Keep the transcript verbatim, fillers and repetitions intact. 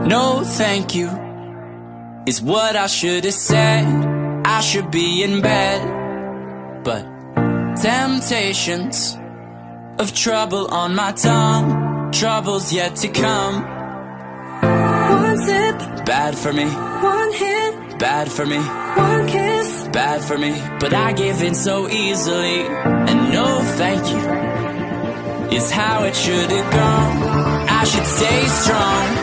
No thank you is what I should have said. I should be in bed, but temptations of trouble on my tongue, trouble's yet to come. One sip, bad for me. One hit, bad for me. One kiss, bad for me. But I give in so easily, and no thank you is how it should have gone. I should stay strong,